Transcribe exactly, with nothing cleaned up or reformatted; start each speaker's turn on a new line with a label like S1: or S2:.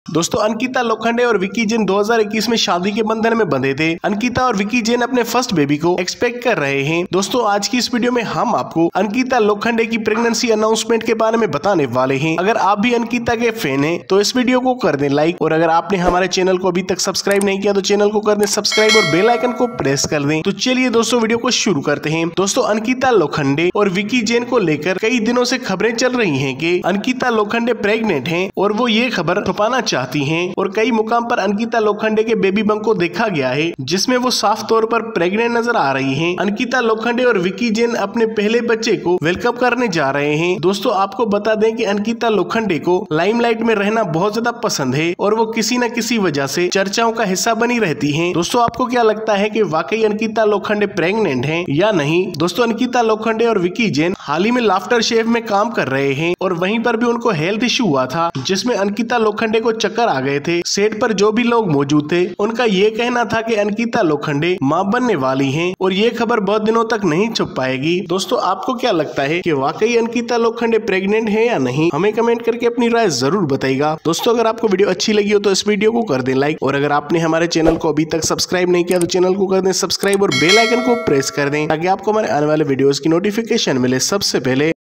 S1: दोस्तों अंकिता लोखंडे और विकी जैन दो हज़ार इक्कीस में शादी के बंधन में बंधे थे। अंकिता और विकी जैन अपने फर्स्ट बेबी को एक्सपेक्ट कर रहे हैं। दोस्तों आज की इस वीडियो में हम आपको अंकिता लोखंडे की प्रेगनेंसी अनाउंसमेंट के बारे में बताने वाले हैं। अगर आप भी अंकिता के फैन हैं तो इस वीडियो को कर दें लाइक, और अगर आपने हमारे चैनल को अभी तक सब्सक्राइब नहीं किया तो चैनल को कर दें सब्सक्राइब और बेल आइकन को प्रेस कर दें। तो चलिए दोस्तों वीडियो को शुरू करते हैं। दोस्तों अंकिता लोखंडे और विकी जैन को लेकर कई दिनों से खबरें चल रही है की अंकिता लोखंडे प्रेग्नेंट है और वो ये खबर छुपाना चाहती है, और कई मुकाम पर अंकिता लोखंडे के बेबी बंक को देखा गया है जिसमें वो साफ तौर पर प्रेग्नेंट नजर आ रही हैं। अंकिता लोखंडे और विकी जैन अपने पहले बच्चे को वेलकम करने जा रहे हैं। दोस्तों आपको बता दें कि अंकिता लोखंडे को लाइमलाइट में रहना बहुत ज्यादा पसंद है और वो किसी न किसी वजह से चर्चाओं का हिस्सा बनी रहती हैं। दोस्तों आपको क्या लगता है कि वाकई अंकिता लोखंडे प्रेग्नेंट हैं या नहीं? दोस्तों अंकिता लोखंडे और विकी जैन हाल ही में लाफ्टर शेफ में काम कर रहे हैं और वहीं पर भी उनको हेल्थ इश्यू हुआ था जिसमें अंकिता लोखंडे को चक्कर आ गए थे। सेट पर जो भी लोग मौजूद थे उनका ये कहना था कि अंकिता लोखंडे मां बनने वाली हैं और ये खबर बहुत दिनों तक नहीं छुप पाएगी। दोस्तों आपको क्या लगता है कि वाकई अंकिता लोखंडे प्रेग्नेंट है या नहीं? हमें कमेंट करके अपनी राय जरूर बताइएगा। दोस्तों अगर आपको वीडियो अच्छी लगी हो तो इस वीडियो को कर दें लाइक, और अगर आपने हमारे चैनल को अभी तक सब्सक्राइब नहीं किया तो चैनल को कर दें सब्सक्राइब और बेल आइकन को प्रेस कर दें ताकि आपको हमारे आने वाले वीडियोस की नोटिफिकेशन मिले सबसे पहले।